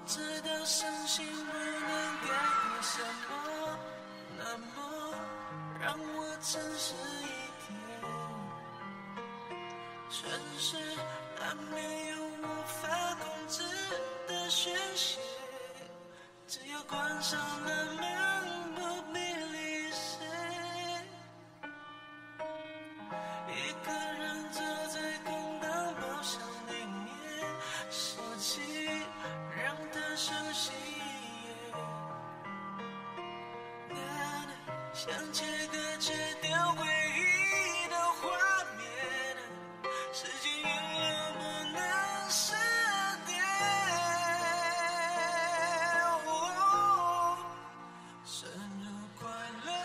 知道伤心不能改变什么，那么让我诚实一点。城市难免有无法控制的宣泄，只要关上了门，不必理谁。一个人坐在空荡包厢里面，手机让它休息。想切割切掉回忆的画面，时间原谅不能失点。生日快乐，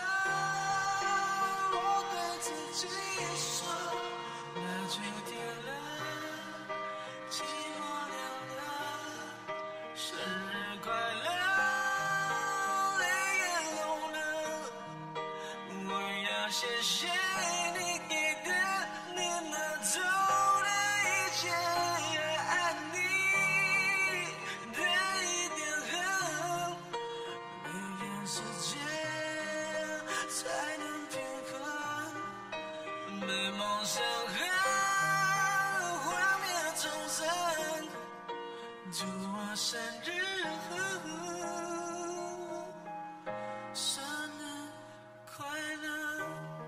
我对自己说，那就甜了，寂寞凉了。生日快乐，泪也红了。我要谢谢你给的，你拿走的一切，爱你的一点恨，没人时间才能平衡，被梦伤痕幻灭终身，祝我生日生日快乐。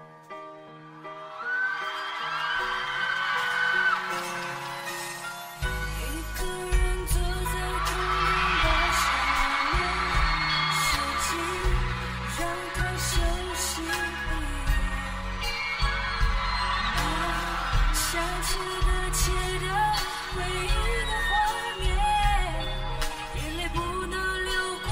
一个人坐在空荡包厢里面，手机让它休息。想切割切掉回忆的画面，眼泪不能流过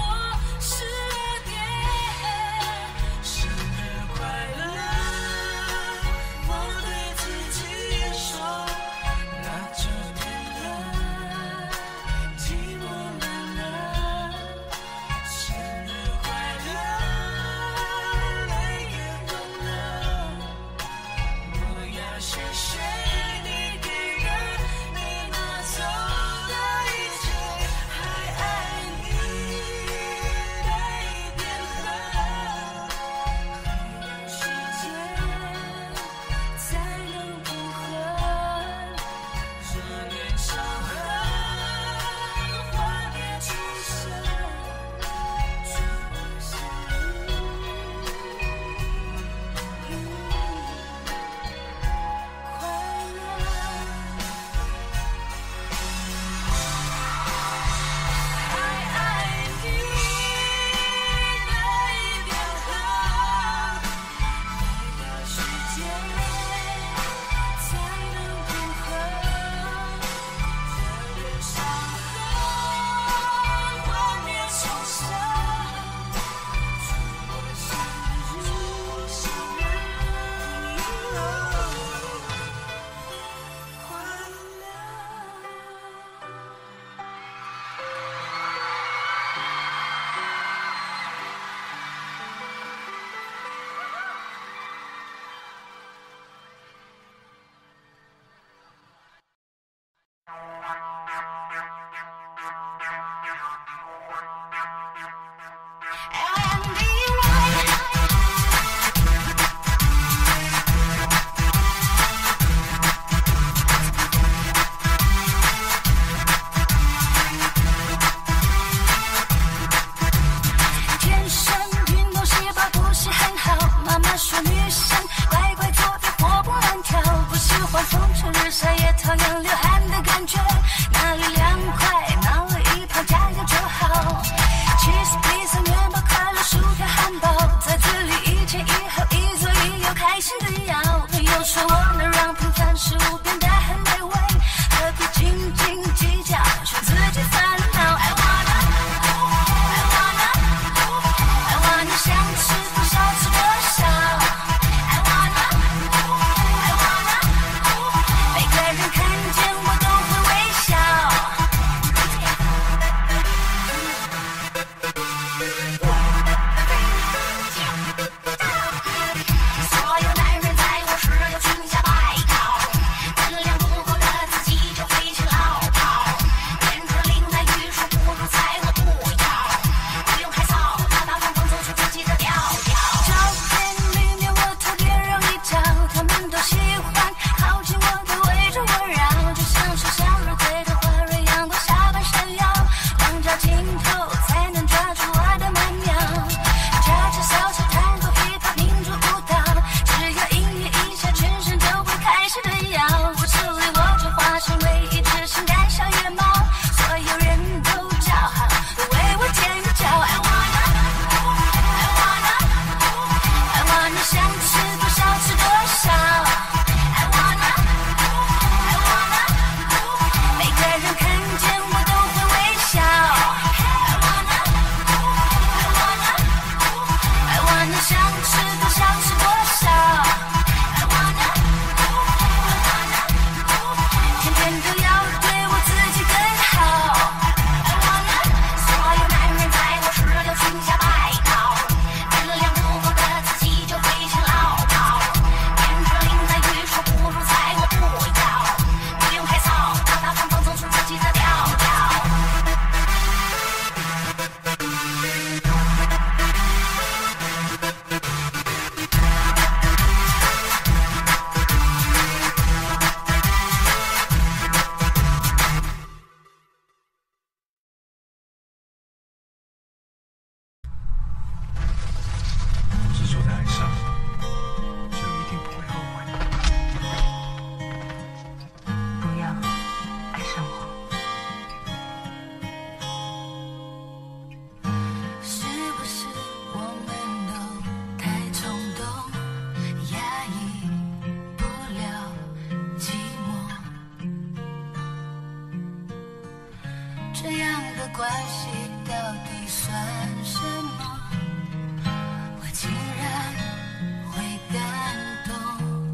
这样的关系到底算什么？我竟然会感动，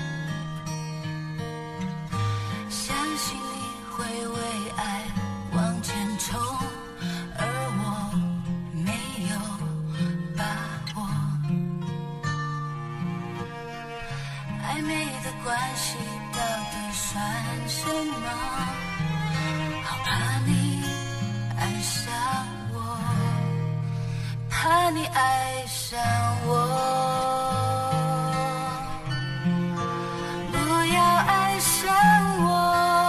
相信你会为爱往前冲，而我没有把握。暧昧的关系到底算什么？好怕你爱上我，怕你爱上我，不要爱上我，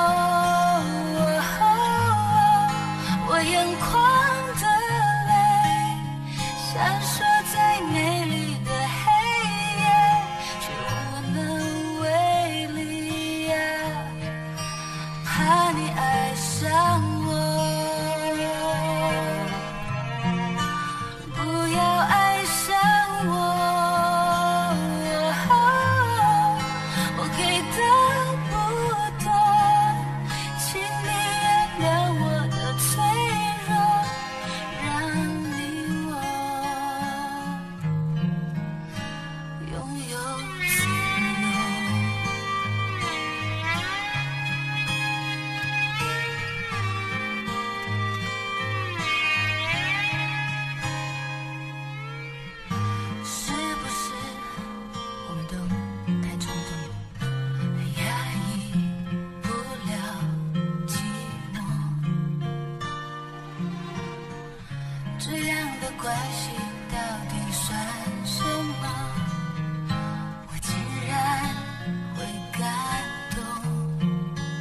我眼眶的泪闪烁在美丽的黑夜，却无能为力呀，怕你爱上我，不要爱上我，我给的不多，请你原谅我的脆弱，让你我拥有自由。是不是我们都太冲动，压抑不了寂寞？这样的关系到底算什么？我竟然会感动，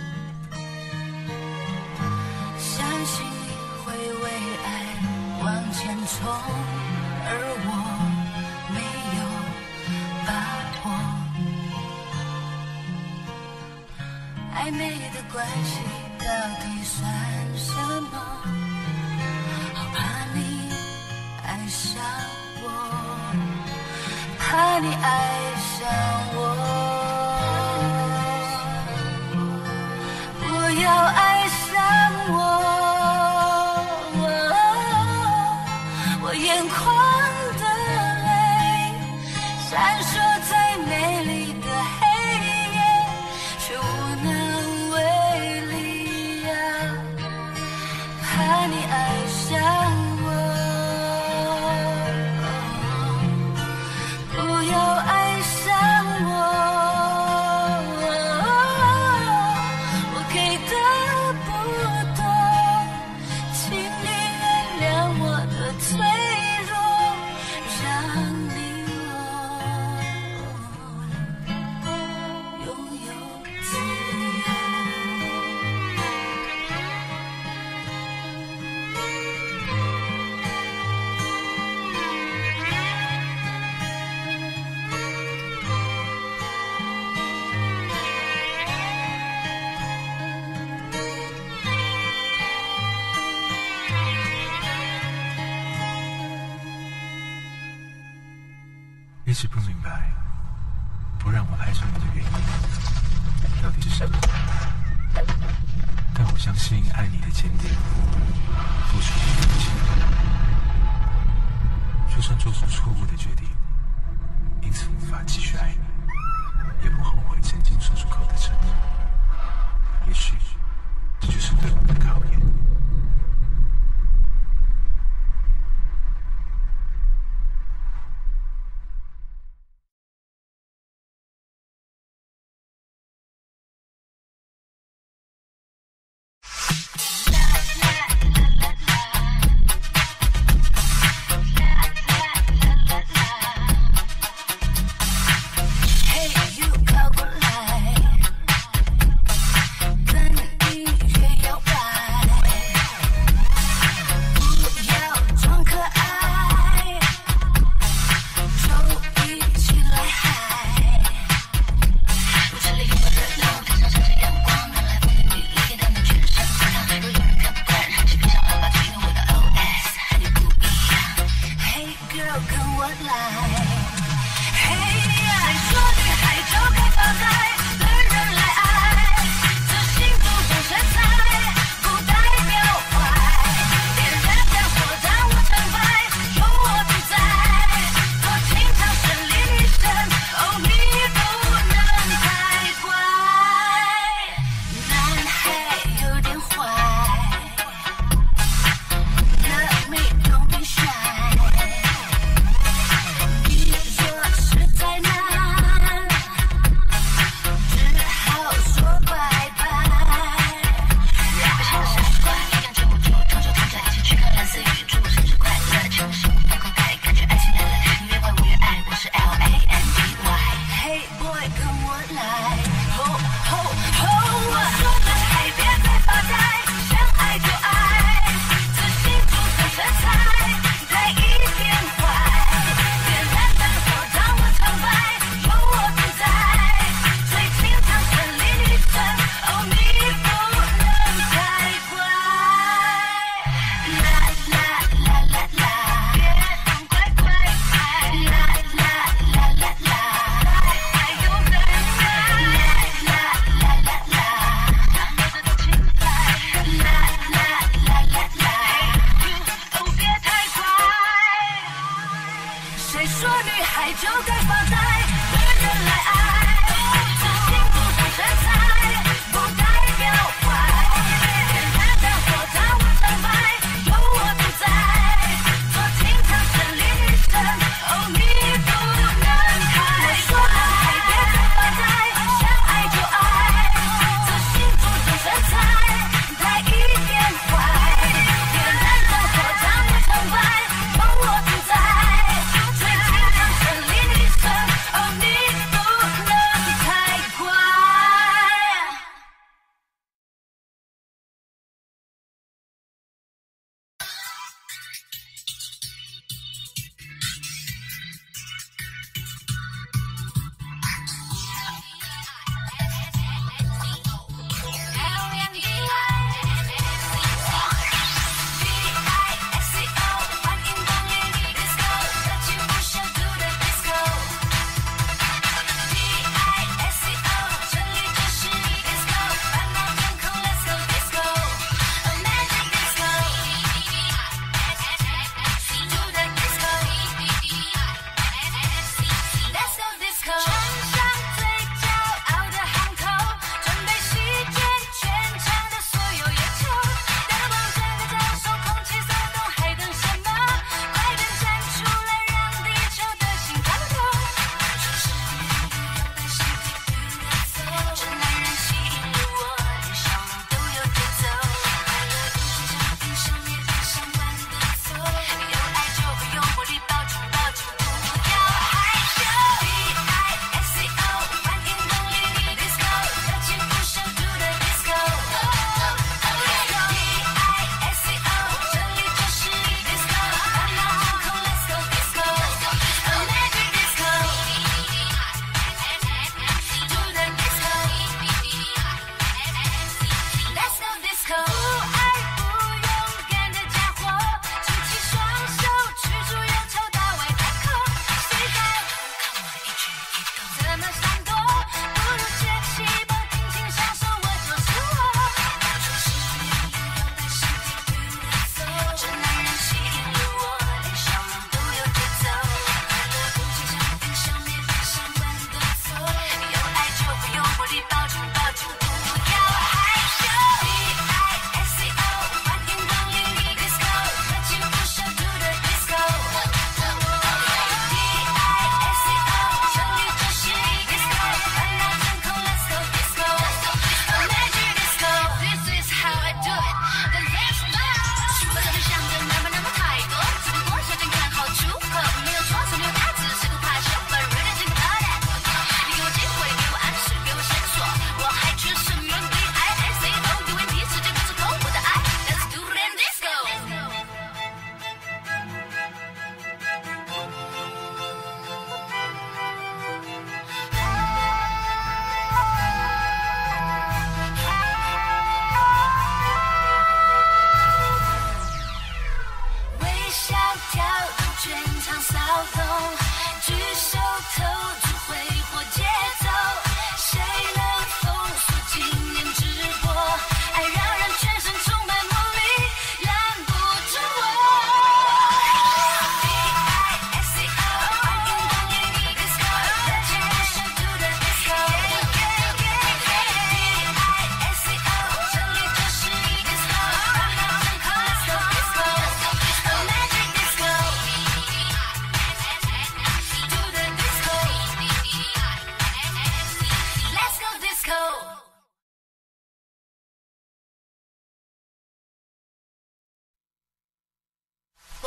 相信你会为爱往前冲，而我没有把握。暧昧的关系到底算什么？好怕你爱上我，怕你爱上我，不要爱上我，我眼眶的泪闪烁在美丽的黑夜，却无能为力呀，怕你爱上我，不要爱上我，我给的不多，请你原谅我的脆弱，让你我拥有自由。 一直不明白，不让我爱上你的原因到底是什么？但我相信爱你的坚定，付出的勇气，就算做出错误的决定，因此无法继续爱你，也不后悔曾经说出口的承诺。也许这就是对我的考验。 跟音乐摇摆。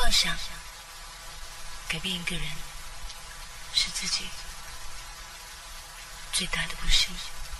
妄想改变一个人，是自己最大的不幸。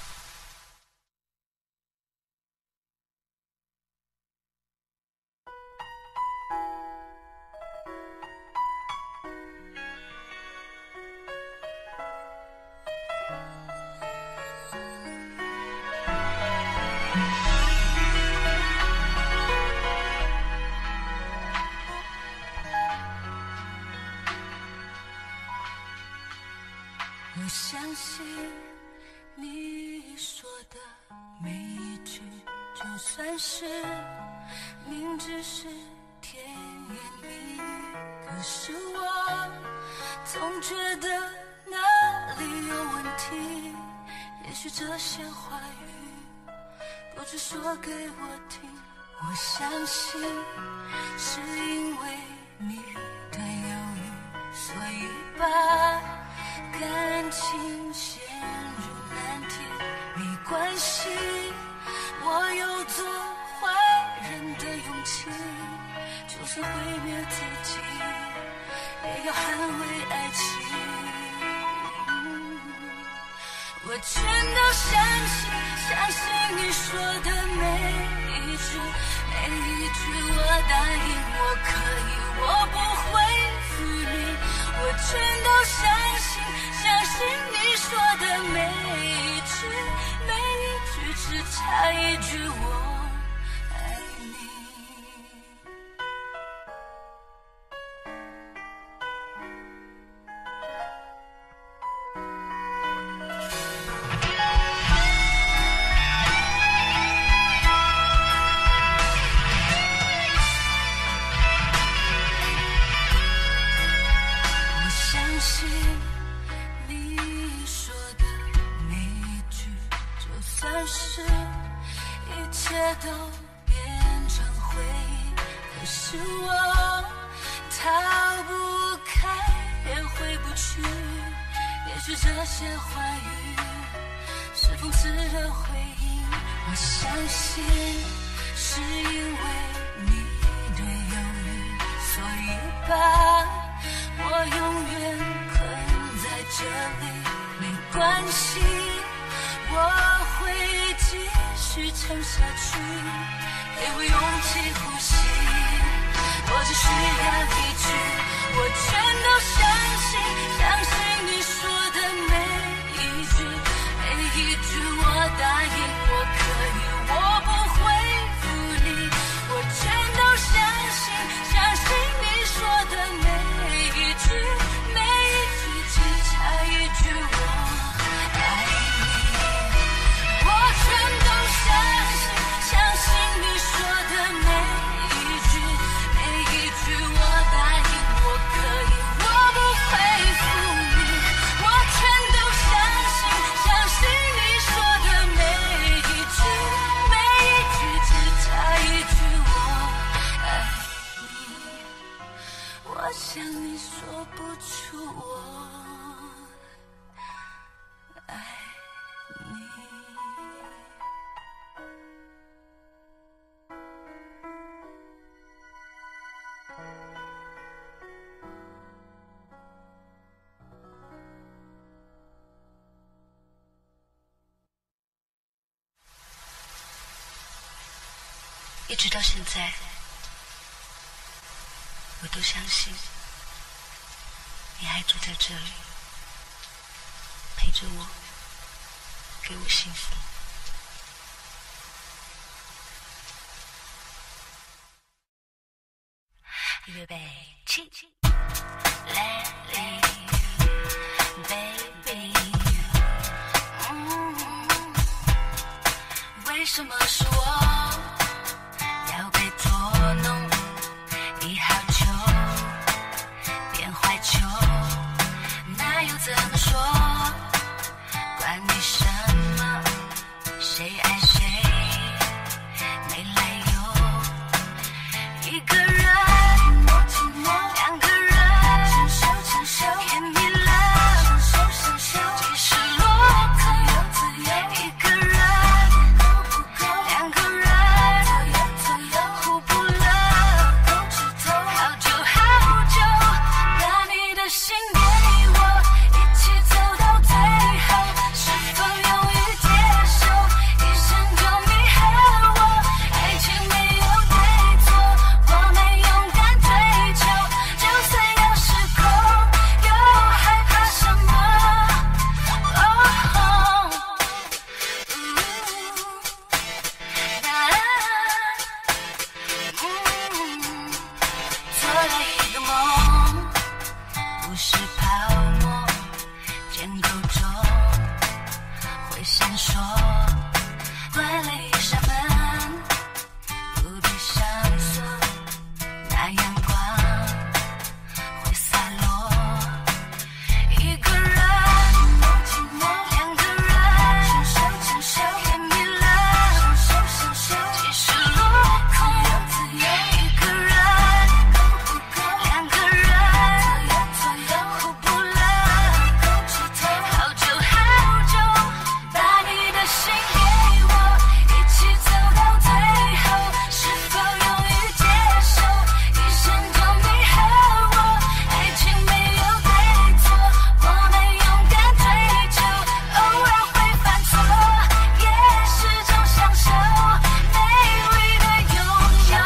我相信你说的每一句，就算是明知是甜言蜜语，可是我总觉得哪里有问题。也许这些话语不只说给我听，我相信是因为你的犹豫，所以把感情陷入难题。没关系，我有做坏人的勇气，就算毁灭自己，也要捍卫爱情。我全都相信，相信你说的每一句，每一句我答应我可以，我不会负你。我全都相信，相信你说的每一句，每一句只差一句我爱你。是一切都变成回忆，可是我逃不开也回不去。也许这些话语是讽刺的回应，我相信是因为你的犹豫，所以把我永远困在这里。没关系，我会继续撑下去，给我勇气呼吸。我只需要一句，我全都相信，相信你说的每一句，每一句我答应我可以，我不会负你。我全都相信，相信你说的每一句，每一句只差一句我爱你。我全都相信，相信你说的每一句，每一句我答应我可以，我不会负你。我全都相信，相信你说的每一句，每一句只差一句我爱你。我想你说不出我爱你。 一直到现在，我都相信你还住在这里，陪着我，给我幸福。预备起 ，Let it baby， 为什么是我要被捉弄？一号球变坏球，那又怎么说？管你什么，谁爱谁没来由。一个人，两个人，牵手甜蜜了，即使落空。一个人，两个人。 是泡沫，建构中会闪烁。关了一扇门，不必上锁，那阳光会洒落。一个人，寂寞；两个人，牵手，甜蜜了，享受，即使落空。一个人，够不够？两个人，互不了，好久好久，把你的心给我，一起走到最后，是否勇于接受？一生中你和我，爱情没有对错，我们勇敢追求，偶尔会犯错，也是种享受，美丽的拥有。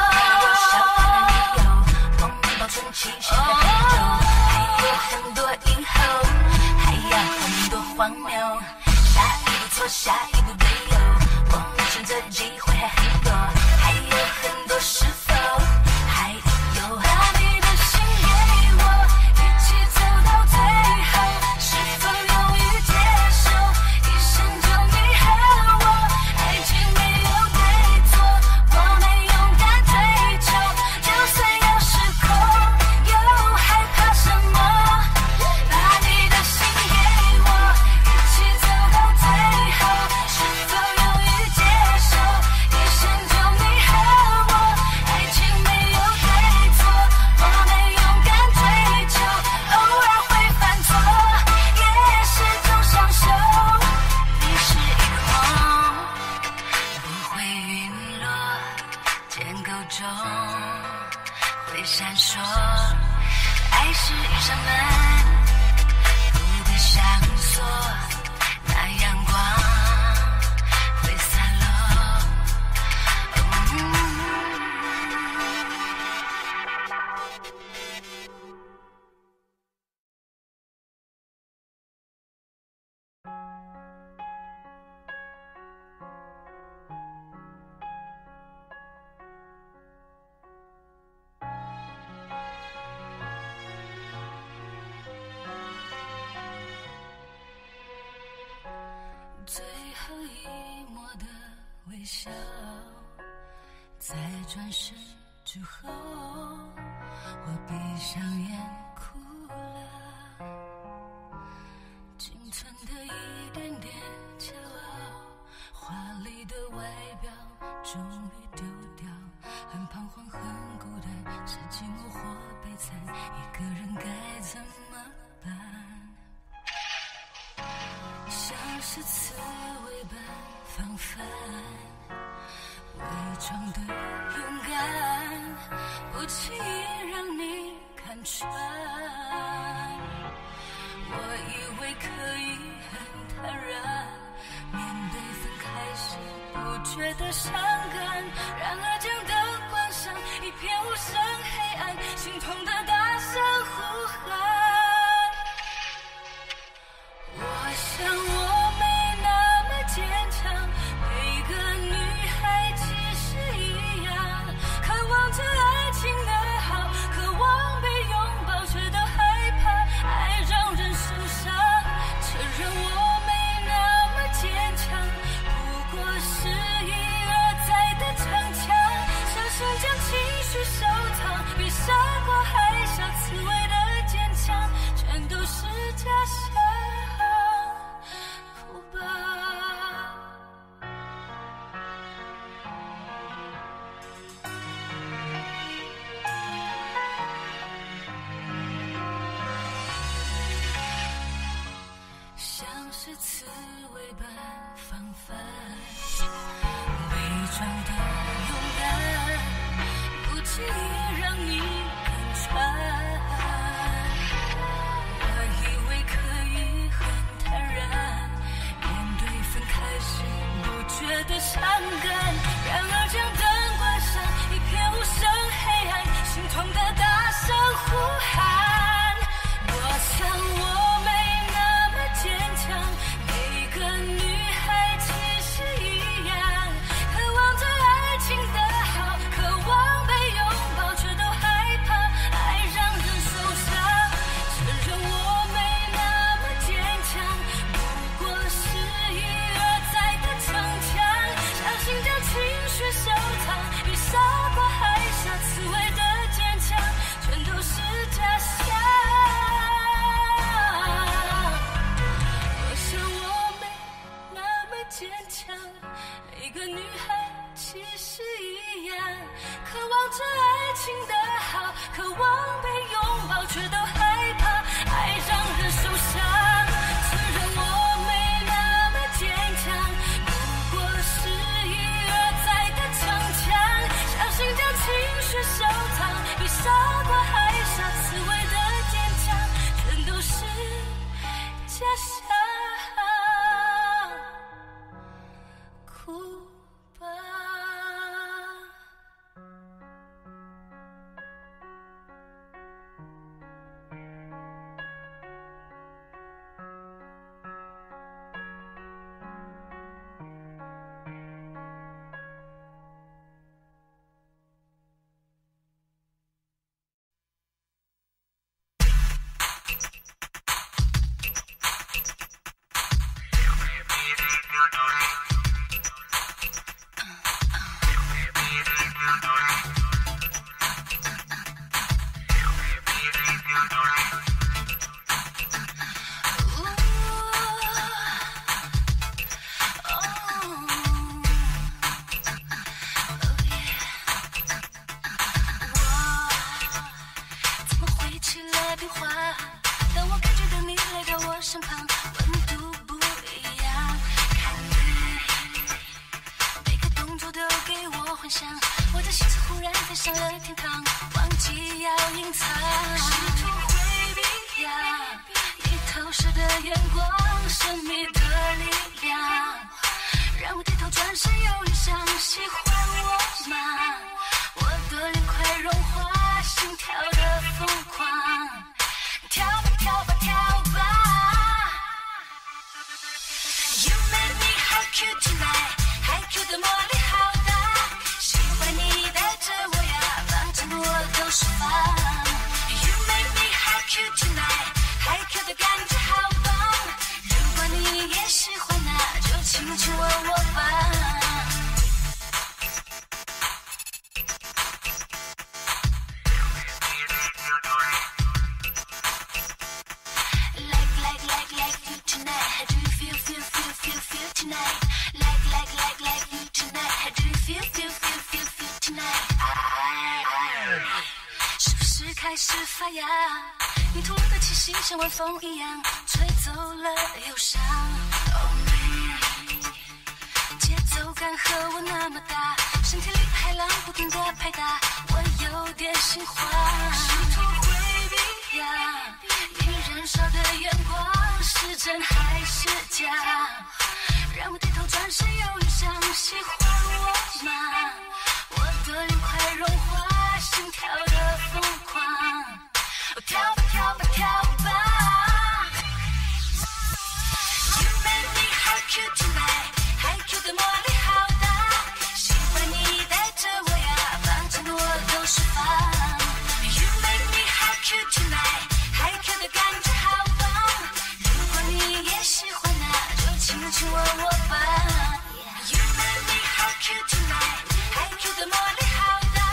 我们保存期限的黑昼，还有很多以后，还要很多荒谬。下一步错，下一步没有，我们选择机会还很多，还有很多是否，还有把你的心给我，一起走到最后，是否勇于接受？一生中你和我，爱情没有对错，我们勇敢追求，就算要失控，又害怕什么？把你的心给我，一起走到最后，是否勇于接受？一生中你和我，爱情没有对错，我们勇敢追求，偶尔会犯错，也是种享受。你是一个梦，不会陨落，建构中会闪烁。爱是一扇门，不必上锁，那阳光会洒落。最后一抹的微笑，在转身之后，我闭上眼哭了。仅存的一点点骄傲，华丽的外表终于丢掉，很彷徨，很孤单，是寂寞或悲惨，一个人该怎么办？像是刺猬般防范，伪装的勇敢，不轻易让你看穿。我以为可以很坦然，面对分开时不觉得伤感，然而将灯关上，一片无声黑暗，心痛的大声呼喊。我想我没那么坚强，每个女孩其实一样，渴望着爱情的好，渴望被拥抱，却都害怕爱让人受伤。承认我没那么坚强，不过是一而再的逞强，小心将情绪收藏，比伤过还下刺猬的坚强，全都是假象。像是刺猬般防范，伪装的勇敢，不轻易让你看穿。我以为可以着爱情的好，渴望被拥抱，却都害怕爱让人受伤。承认我没那么坚强，不过是一而再的逞强，小心将情绪收藏，比傻瓜还傻，刺猬的坚强，全都是假象。哭吧。开始发芽，你吐露的气息像晚风一样，吹走了忧伤。节奏感和我那么大，身体里海浪不停地拍打，我有点心慌。试图回避呀，你燃烧的眼光是真还是假？让我低头转身，有人想喜欢我吗？我的脸快融化，心跳的疯狂。跳吧跳吧跳吧 You make me how cute tonight 还 Q 的魔力好大，喜欢你带着我呀，反正我都是放 You make me how cute tonight 还 Q 的感觉好棒，如果你也喜欢那就亲亲我吧 You make me how cute tonight 还 Q 的魔力好大，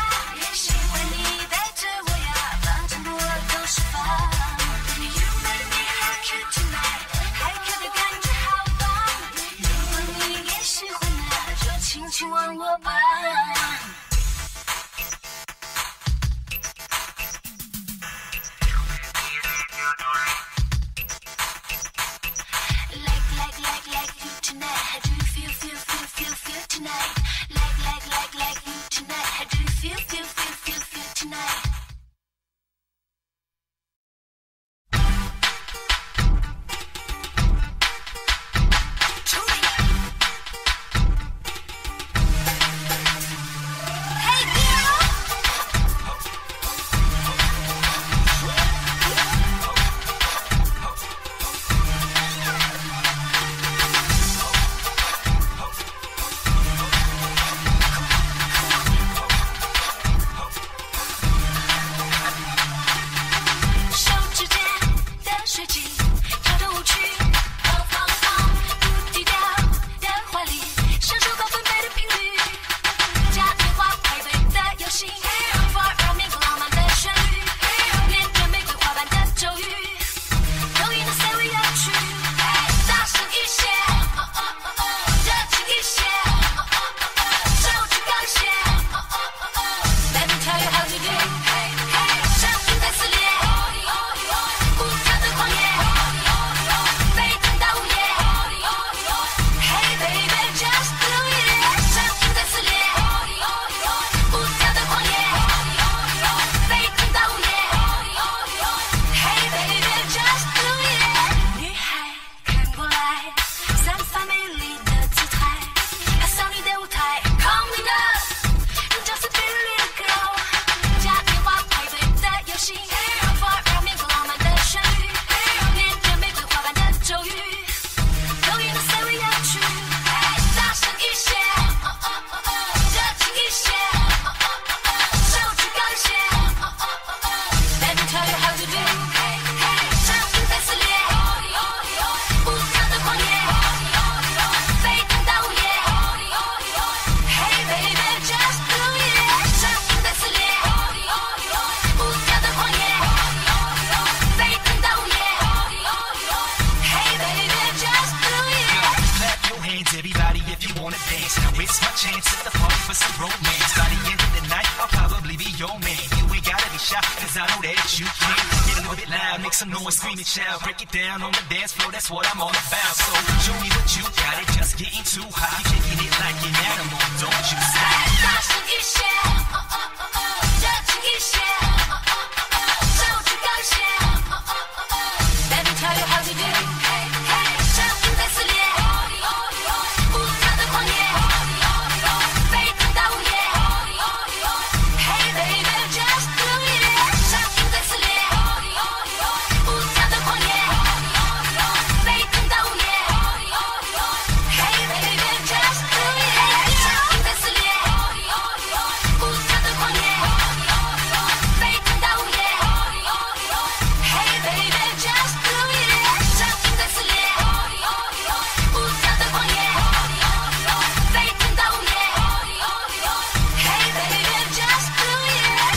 shout, cause I know that you can. Get a little bit loud, make some noise, scream and shout. Break it down on the dance floor, that's what I'm all about. So show me what you got, it just getting too hot. You shaking it like an animal, don't you stop. 大声一些，热情一些，手指高些，Let me tell you how to do. 声音在撕裂，无常的狂野，沸腾到午夜。Hey baby, just do it. 声音在撕裂，无常的狂野，沸腾到午夜。Hey baby, just do it. 声音在撕裂，无常的狂野，沸腾到午夜。Hey baby, just do it. 声音在撕裂，无常的狂野，沸腾到午夜。Hey baby, just do it.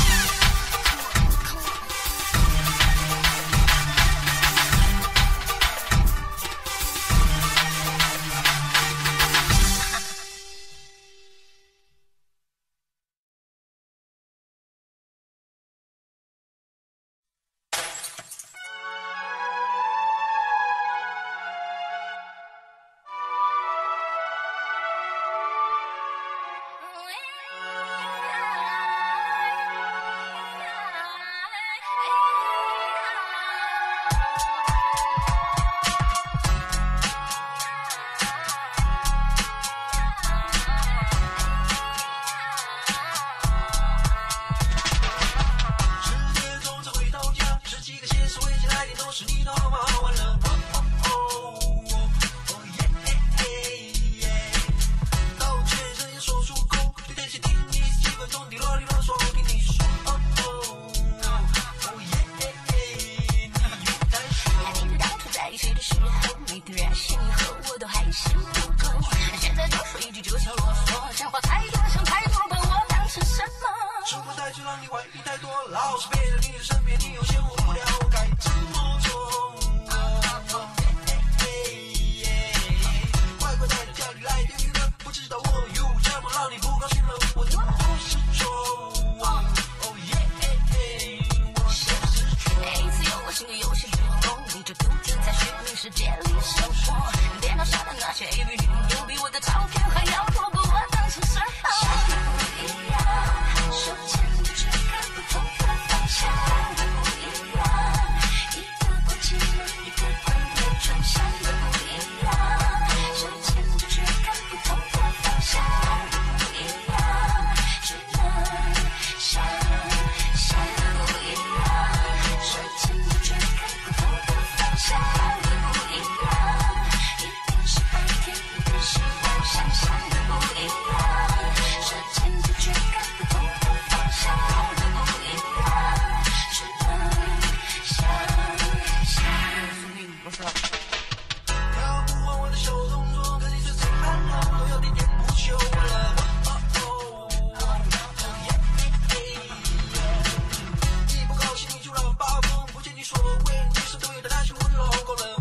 10点钟才回到家，17个显示微信来电都是你的号码，完了。到全身也说出口，对电视听你几分钟的啰里啰嗦，听你说你又在说。 还记得当初在一起的时候，每个人是你和我都还是不够。现在多说一句就像啰嗦，想话太多，想太多，把我当成什么？ 生活太久让你怀疑太多，老是陪在你的身边，你有些忘不了，该怎么做？乖乖带着家里来点娱乐，不知道我有这么让你不高兴了，我怎么是错？我是错。 每一次有我心里有些时候，你就独自在虚拟世界里生活。电脑上的那些 AV 女优比我的照片还要多，把我当成什么？不一样，手牵着只看不同的方向，不一样，一个关起门，一个关了转向的不一样，手牵着只看不同的方向，不一样，只能想不一样，手牵着只看不同的方向，不一样，一个是白天，一个是晚上，想的不一样，手牵着只看不同的方向，不一样，只能想。 跳不完我的小动作，跟你随随喊号都有点点不休了。一不高兴你就让我发疯，不见你说为女生都有的那些温柔够了。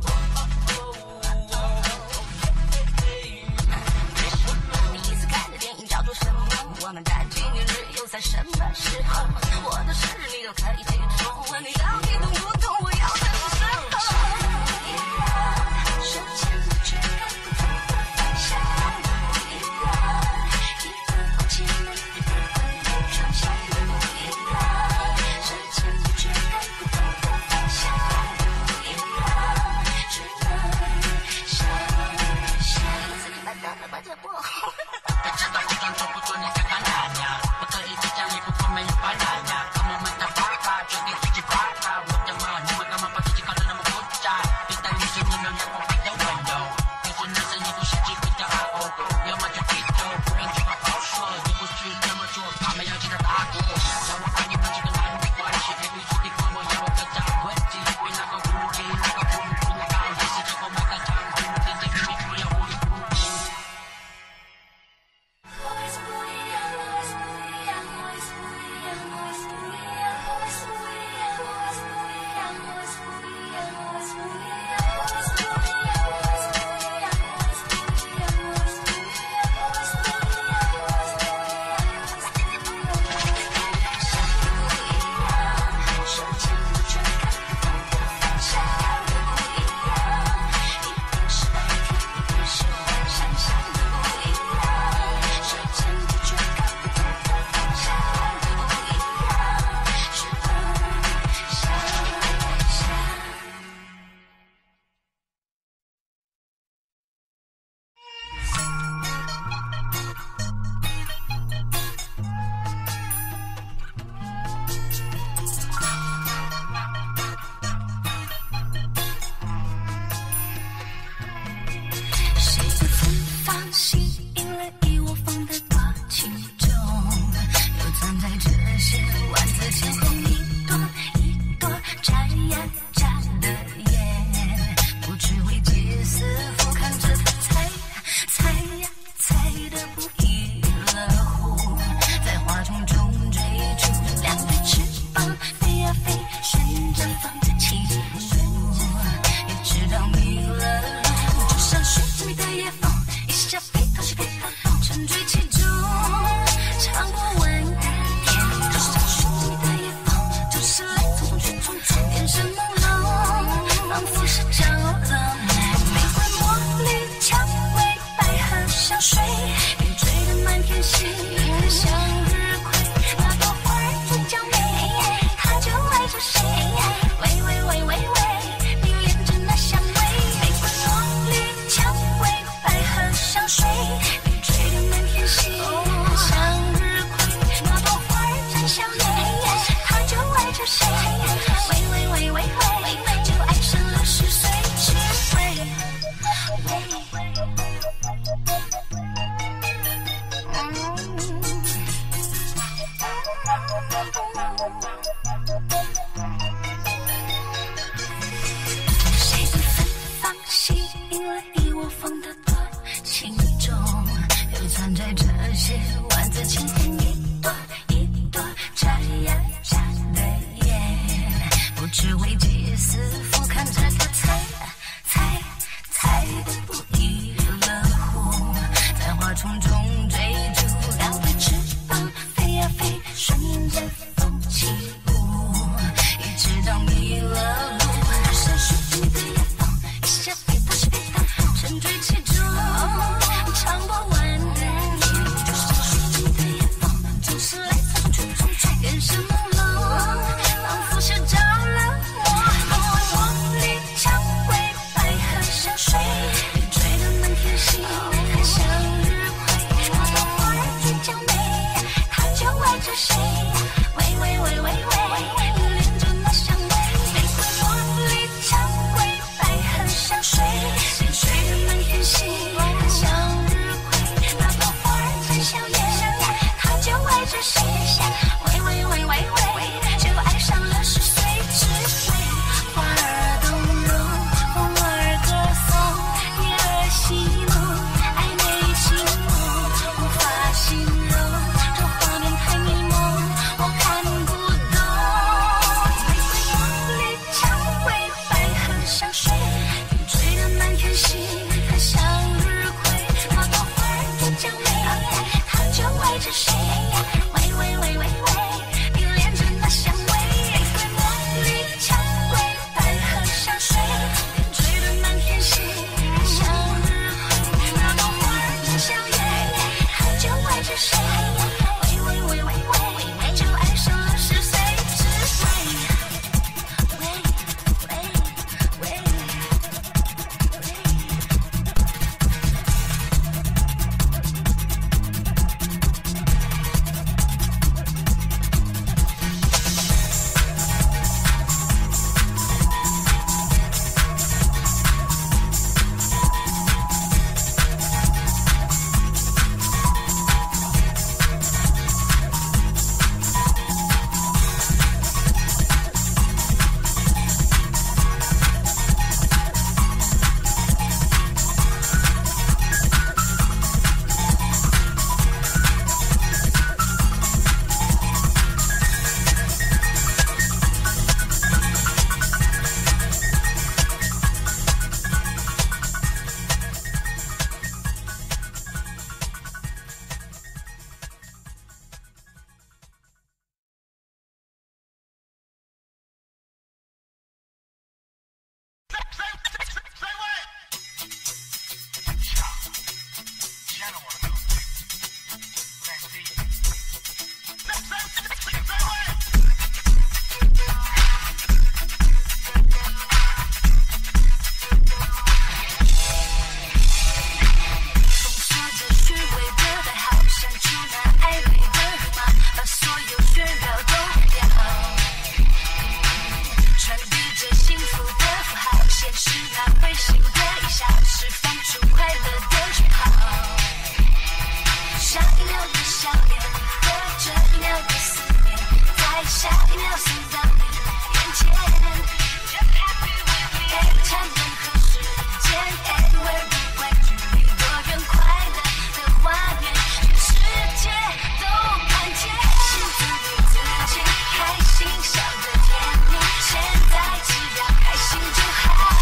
第一次看的电影叫做什么？我们的纪念日又在什么时候？我的生日你都可以记住，问你到底懂不懂我要的是什么？不一样，手牵着只看不同的方向，不一样，一个关起门，一个关了转向的不一样，手牵着只看不同的方向，不一样，只能想。把这不。 知道不专注不做你看看哪呀？不可以只讲一部分没有把哪呀？他们们的爸爸决定自己爸爸，我的些丸子前后一朵一朵眨呀眨的眼，不知为解似俯看着他猜呀猜的不亦乐乎，在花丛中追逐，两对翅膀飞呀飞，顺着风起舞，也知道迷了路，就像水之迷的野蜂，一下飞到西飞到东，沉醉其中，尝不完的甜，就像水之迷的野蜂，就是来匆匆去匆匆，眼神朦胧，仿佛是着了魔。玫瑰茉莉蔷薇百合香水，点缀的满天星，向日葵，那朵花儿最娇美，它就爱着谁？喂喂喂喂喂，迷恋着那香味。玫瑰茉莉蔷薇百合香水，点缀的满天星，向日葵，那朵花儿真香美，它就爱着谁？喂喂喂喂喂，就爱上了10岁之味。谁的芬芳吸引了一窝蜂的多情种，又藏在这些丸子前后一朵一朵眨呀眨的眼，不知为解似俯看着他猜的不亦乐乎，在花丛中追逐，两对翅膀飞呀飞，顺着风起舞，一直到迷了路，就像水之迷的野蜂，一下飞到西飞到东，沉醉其中，尝不完的甜，就像水之迷的野蜂，总是来匆匆去匆匆，眼神朦胧，仿佛是着了魔。玫瑰茉莉蔷薇百合香水，点缀的满天星，向日葵，那朵花儿最娇美，它就爱着谁？喂喂喂喂喂，迷恋着那香味。玫瑰茉莉蔷薇百合香水，点缀的满天星，向日葵，那朵花儿真香艳，它就爱着谁？喂喂喂喂喂，就爱上了10岁之味。花儿动容，风儿歌颂，叶儿戏弄，暧昧情浓，无法形容，这画面太迷蒙，我看不懂。玫瑰茉莉蔷薇百合香水，点缀的满天星，向日葵，那朵花儿最娇美，它就爱着谁？喂喂喂喂喂，迷恋着那香味。玫瑰茉莉蔷薇百合香水，点缀的满天星，向日葵，那朵花儿真香艳，它就爱着谁？喂喂喂喂喂，就爱上了10岁之味。喂喂喂喂。下一秒的笑脸和这一秒的思念， 下一秒送到你眼前。非常任何时间 ，anywhere 不管距离多远，快乐的画面，全世界都看见。幸福的自己，开心笑得甜蜜，现在只要开心就好。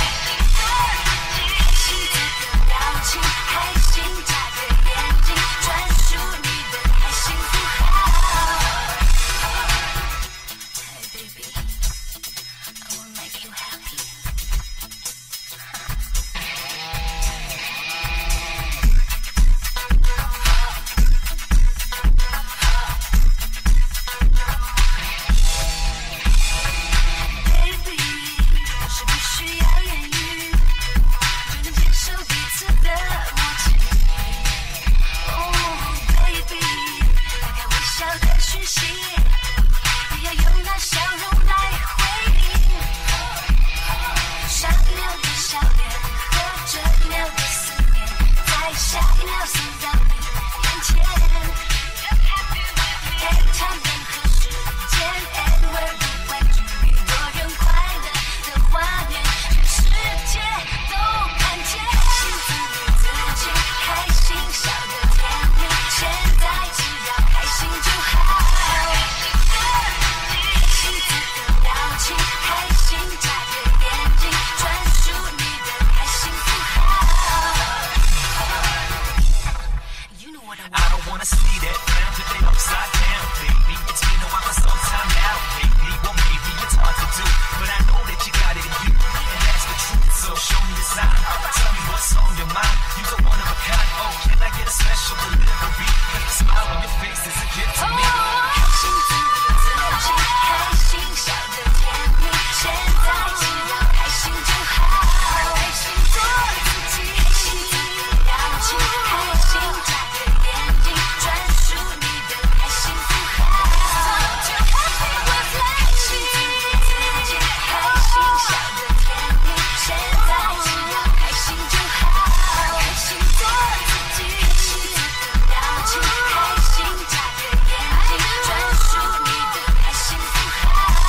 幸福的表情，开心眨个眼睛，专属你的开心符号。Hey baby, I will make you happy. Baby, 是不需要言语，就能接受彼此的默契。Oh baby， 打开微笑的讯息，不要用那笑容来回应。上一秒的笑脸和这一秒的思念，在下一秒送到你眼前。非常任何时间 ，anywhere 不管距离多远，快乐的画面，全世界都看见。幸福的自己，开心笑得甜蜜，现在只要开心就好。幸福的表情，开心眨个眼睛，专属你的开心符号。You know what I want. I don't wanna see that frown with it upside down, baby. It's been a while for some time now, baby. Well, maybe it's hard to do, but I know that you got it in you, and that's the truth. So show me the sign. Tell me what's on your mind. You're the one of a kind. Oh, can I get a special delivery? Cause the smile on your face is a gift to me. 幸福的自己，开心笑得甜蜜，现在只要开心就好。开心做自己，幸福的表情，开心眨个眼睛，专属你的开心符号。就 happy with life， 幸福的自己，开心笑得甜蜜，现在只要开心就好。开心做自己，幸福的表情，开心眨个眼睛，专属你的开心符号。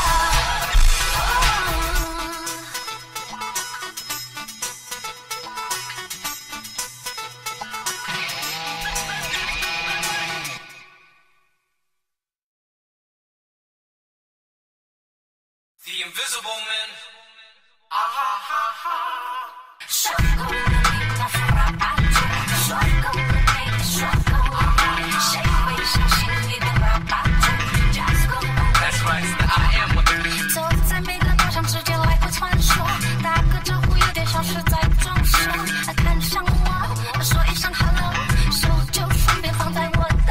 The Invisible Man. 说够了你那副喇叭嘴，说够了你，说够了你，谁会相信你的喇叭嘴 ？Just go away。 That's right, it's the I am one. 走在每个岛上之间来回穿梭，打个招呼有点像是在装熟。看向我，说一声 hello， 手就顺便放在我的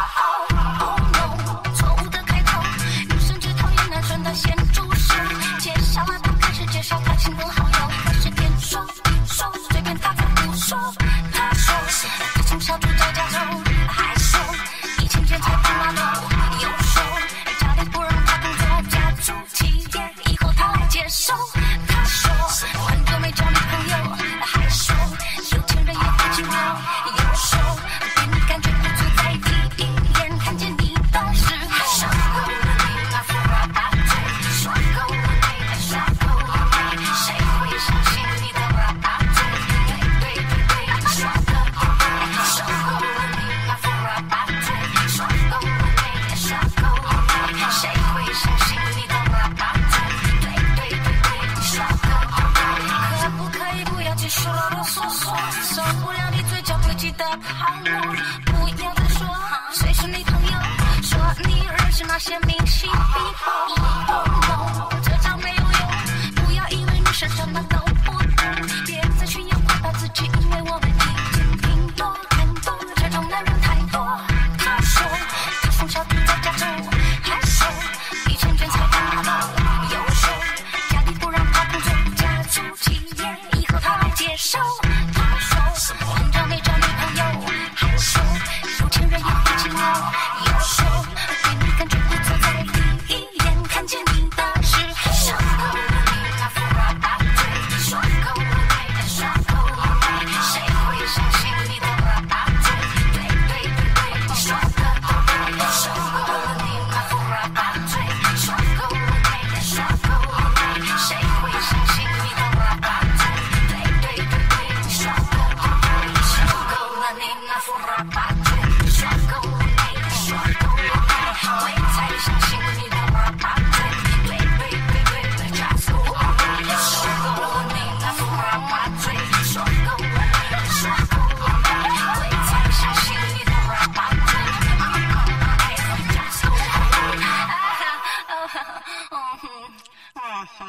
oh no， 错误的开头，女生最讨厌男生的咸猪手。接下来他开始介绍他亲朋好友，开始边说随便他在胡说。他说他从小住在加州，还说以前钱财不拿走，又说家里不让他工作，家族企业以后他来接手。他说很久没交女朋友，还说有钱人也不寂寞，又说对你感觉不足，在第一眼看见你的时候。说够了你那副喇叭嘴，说够了你，说够了你，谁会相信你的喇叭嘴？对，说的对，说够了你那副喇叭嘴，说够了你，说够了你，谁会相信你的喇叭嘴？对，说的对，可不可以不要继续啰啰嗦嗦？受不了你嘴角堆积的泡沫，不要再说谁是你朋友，说你认识那些明星逼迫。Oh no， 这招没有用，不要以为女生什么都不懂，别再炫耀夸大自己，因为我们已经听多看多，这种男人太多。他说他从小住在加州，还说以前钱财不拿走，又说家里不让他工作，家族企业以后他来接手。他说很久没交女朋友，还说有钱人也不寂寞，又说对你感觉不错，在第一眼看见你的时候。说够了你那副喇叭嘴，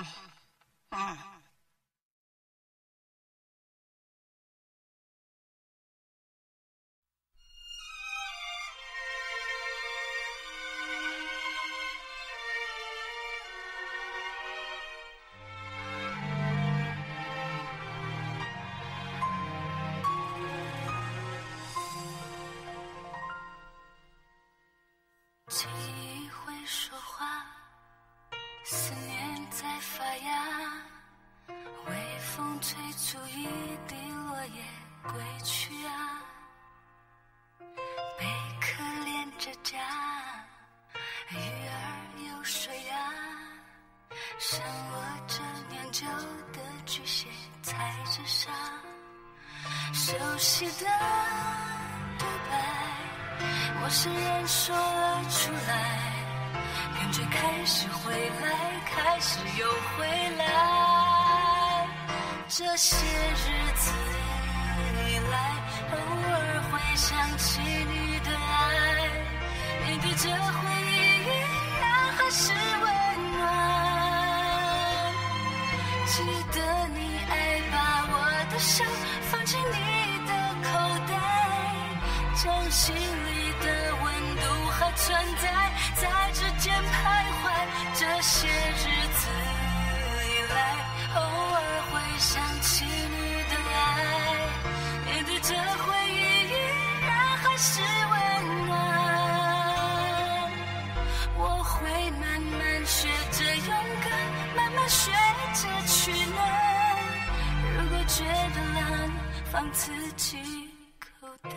记忆会说话，思念在发芽，微风吹出一滴落叶归去啊，贝壳连着家，鱼儿游水啊，手握着酿酒的巨蟹踩着沙，熟悉的对白陌生人说了出来，感觉开始回来，开始又回来。这些日子以来，偶尔会想起你的爱，面对这回忆依然还是温暖。记得你爱把我的手放进你的口袋，掌心里的温度还存在，在指尖徘徊。这些日子以来，偶尔会想起你的爱，面对这回忆依然还是温暖。我会慢慢学着勇敢，慢慢学着取暖。如果觉得冷，放自己口袋。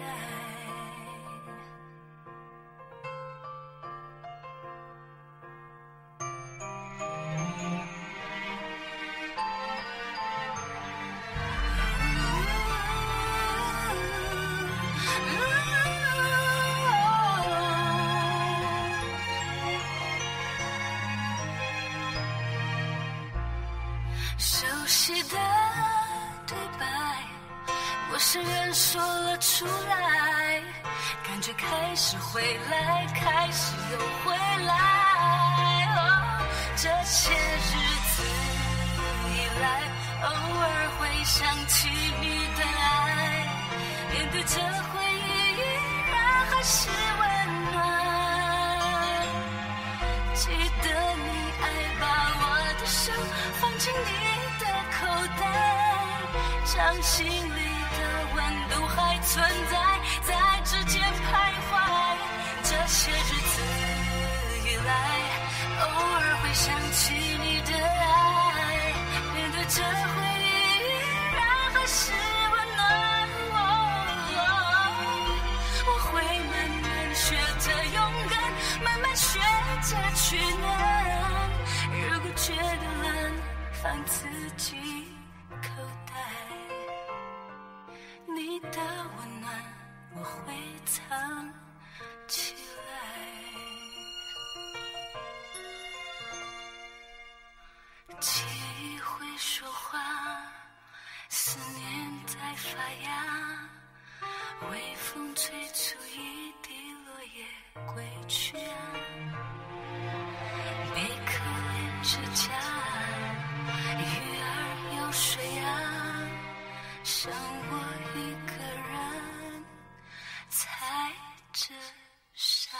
熟悉的对白，陌生人说了出来，感觉开始回来，开始又回来。哦，这些日子以来，偶尔会想起你的爱，面对这回忆依然还是温暖。记得你爱把我的手放进你的口袋，掌心里的温度还存在，在指尖徘徊。这些日子以来，偶尔会想起你的爱，面对这回忆依然还是温暖。我会慢慢学着勇敢，慢慢学着取暖。如果觉得冷，放自己口袋。你的温暖我会藏起来。记忆会说话，思念在发芽，微风吹出一滴落叶归去啊，贝壳连着家，鱼儿游水啊，剩我一个人踩着沙。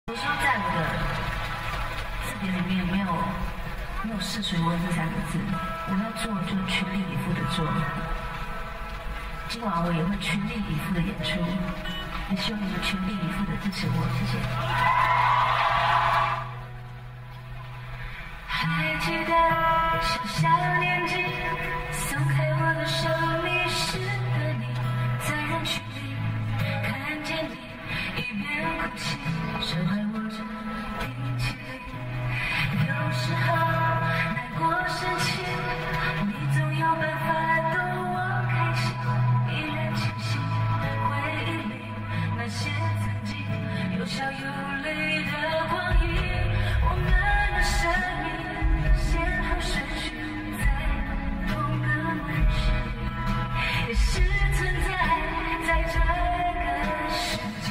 有时候在我的字典里面没有试水温这3个字，我要做就全力以赴的做。今晚我也会全力以赴的演出，也希望你们全力以赴的支持我，谢谢。还记得小小年纪，松开我的手，迷失的你，在人群里看见你一边哭泣，手还握着冰淇淋。有时候难过生气，你总有办法逗我开心，依然清晰回忆里那些曾经有笑有泪的光阴，我们的生命先后顺序在同个位置，也是存在这个世界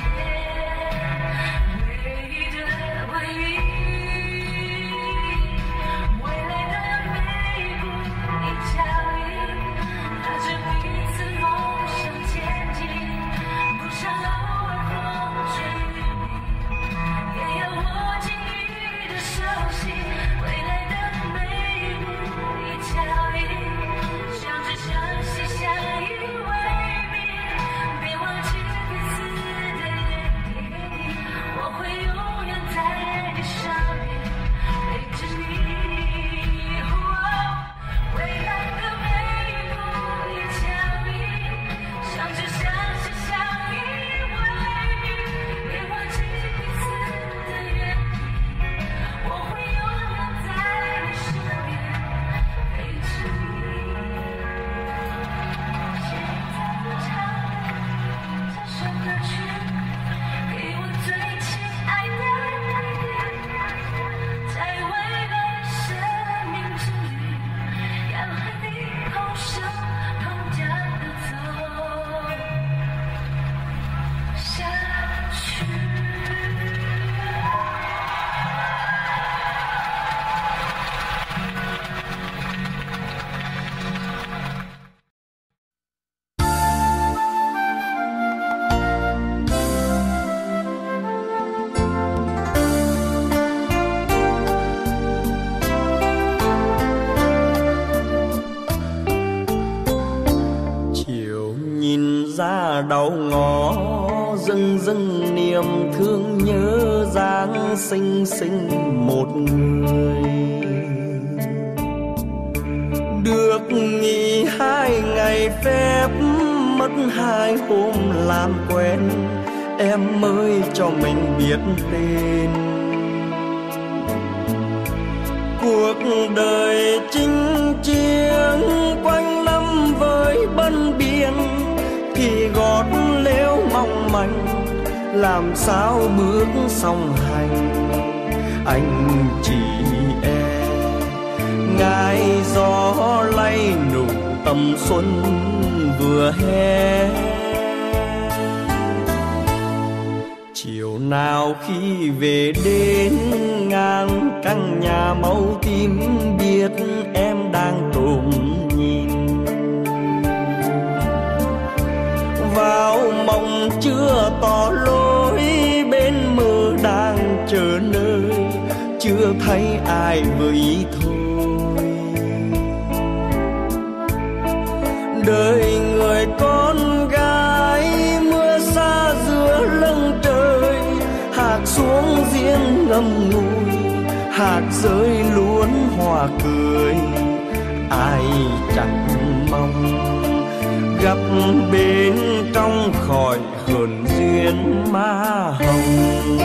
唯一的回忆。未来的每一步一脚印，踏着彼此梦想前进，不想偶尔风吹雨淋，也要握紧你的手心。未来的每一步一脚印，相知相惜相依为命，别忘记彼此的点滴，我会永远在你身边陪着你。未来的每一步一脚印，相知相惜相依为命，别忘记彼此的约定，我会永远在你身边陪着你。现在我唱的这首歌曲，给我最亲爱的你，在未来生命之旅，要和你同手同脚的走下去。 chiều nhìn ra đầu ngõ dâng dâng niềm thương nhớ dáng xinh xinh một người được nghỉ 2 ngày phép mất 2 hôm làm quen em mới cho mình biết tên. Cuộc đời chinh chiến quanh năm với bân biển thì gót lếu mong manh làm sao bước song hành. Anh chỉ ngại gió lay nụ tầm xuân vừa hè. Chiều nào khi về đến ngang căn nhà màu tím biết em đang trộm nhìn vào mộng chưa tỏ lối bên mơ đang chờ nơi chưa thấy ai với thôi. Đời người con gái mưa xa giữa lưng trời hạt xuống riêng ngầm ngùi hạt rơi luôn hòa cười ai chẳng mong gặp bên trong khỏi hờn duyên má hồng.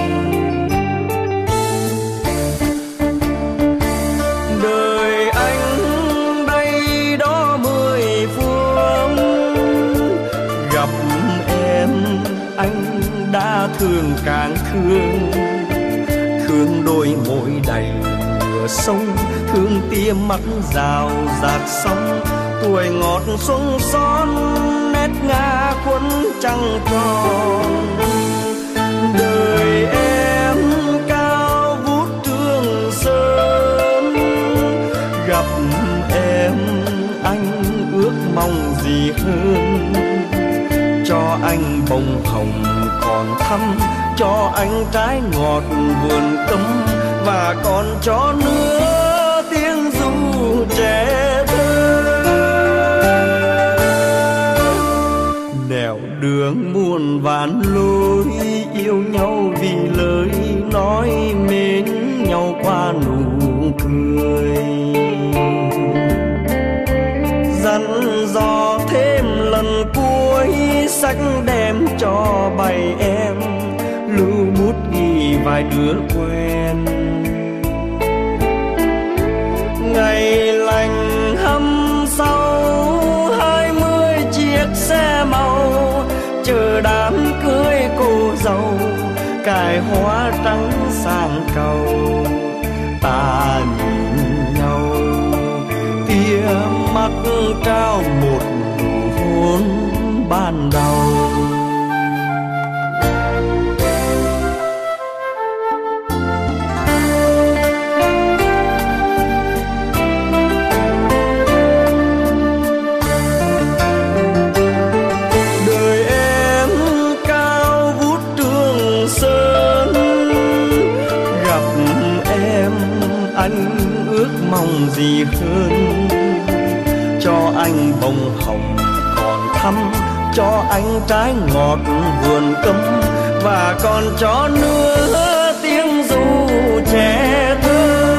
Đời anh đây đó 10 phương gặp em anh đã thương càng thương. Thương đôi môi đầy mưa sông thương tia mắt rào rạt sóng tuổi ngọt xuân son nét ngã quấn trăng tròn. Đời em cao vút Trường Sơn gặp em anh ước mong gì hơn cho anh bông hồng còn thắm, cho anh trái ngọt vườn cấm, và còn cho nữa tiếng ru trẻ thơ. Nẻo đường muôn vàn lối, yêu nhau vì lời nói, mến nhau qua nụ cười. Dặn dò thêm lần cuối, sách đem cho bầy em, lưu bút ghi vài đứa quen. Ngày lành hâm sau, 20 chiếc xe màu, chờ đám cưới cô dâu, cài hoa trắng sang cầu. Ta nhìn nhau, tia mắt trao một nụ hôn ban đầu. Đời em cao vút Trường Sơn, gặp em anh ước mong gì hơn. Cho anh bông hồng còn thắm, cho anh trái ngọt vườn cấm, và còn cho nữa tiếng ru trẻ thơ.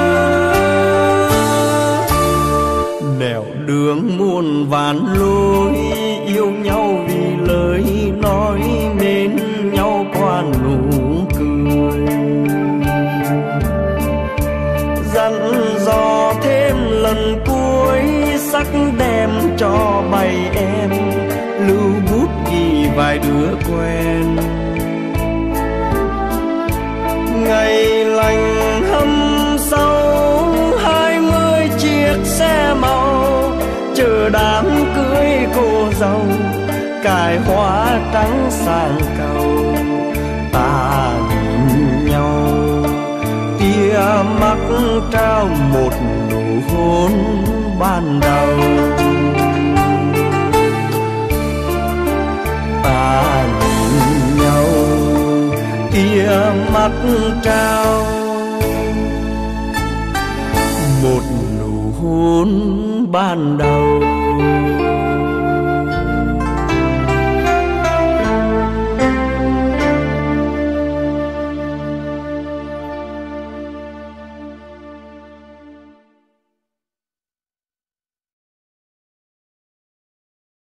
Nẻo đường muôn vàn lối, yêu nhau vì lời nói, mến nhau qua nụ cười. Dặn dò thêm lần cuối, sắc đem cho bầy em, lưu bút ghi vài đứa quen. Ngày lành hâm sau, 20 chiếc xe màu, chờ đám cưới cô dâu, cài hoa trắng sang cầu. Ta nhìn nhau, tia mắt trao một nụ hôn ban đầu. Ta nhìn nhau, tia mắt trao một nụ hôn ban đầu.